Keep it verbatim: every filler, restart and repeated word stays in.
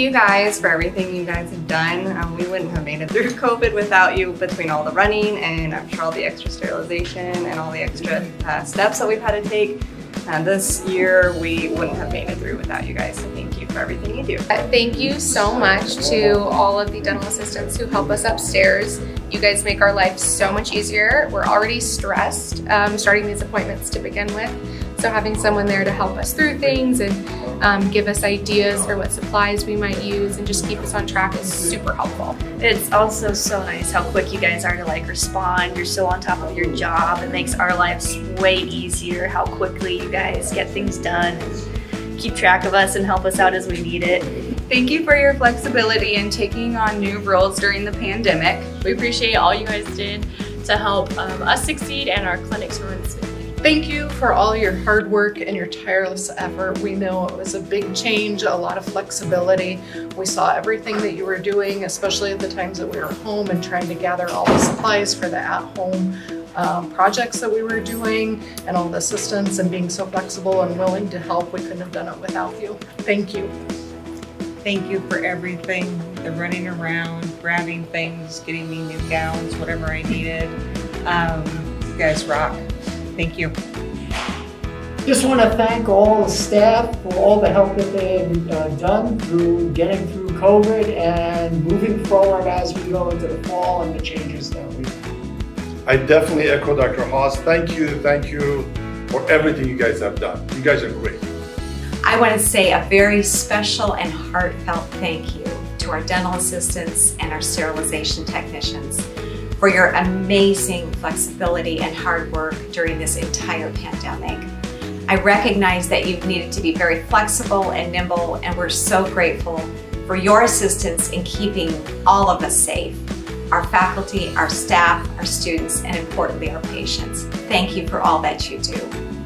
you guys for everything you guys have done. Um, we wouldn't have made it through COVID without you, between all the running and I'm sure all the extra sterilization and all the extra uh, steps that we've had to take. Uh, this year we wouldn't have made it through without you guys, so thank you for everything you do. Uh, thank you so much to all of the dental assistants who help us upstairs. You guys make our lives so much easier. We're already stressed um, starting these appointments to begin with, so having someone there to help us through things and um, give us ideas for what supplies we might use and just keep us on track is super helpful. It's also so nice how quick you guys are to like respond. You're so on top of your job. It makes our lives way easier how quickly you guys get things done and keep track of us and help us out as we need it. Thank you for your flexibility in taking on new roles during the pandemic. We appreciate all you guys did to help um, us succeed and our clinics run smoothly. Thank you for all your hard work and your tireless effort. We know it was a big change, a lot of flexibility. We saw everything that you were doing, especially at the times that we were home and trying to gather all the supplies for the at-home um, projects that we were doing and all the assistance and being so flexible and willing to help. We couldn't have done it without you. Thank you. Thank you for everything, the running around, grabbing things, getting me new gowns, whatever I needed. Um, you guys rock. Thank you. Just want to thank all the staff for all the help that they've uh, done through getting through COVID and moving forward as we go into the fall and the changes that we I definitely echo Doctor Haas. Thank you, thank you for everything you guys have done. You guys are great. I want to say a very special and heartfelt thank you to our dental assistants and our sterilization technicians for your amazing flexibility and hard work during this entire pandemic. I recognize that you've needed to be very flexible and nimble, and we're so grateful for your assistance in keeping all of us safe. Our faculty, our staff, our students, and importantly, our patients. Thank you for all that you do.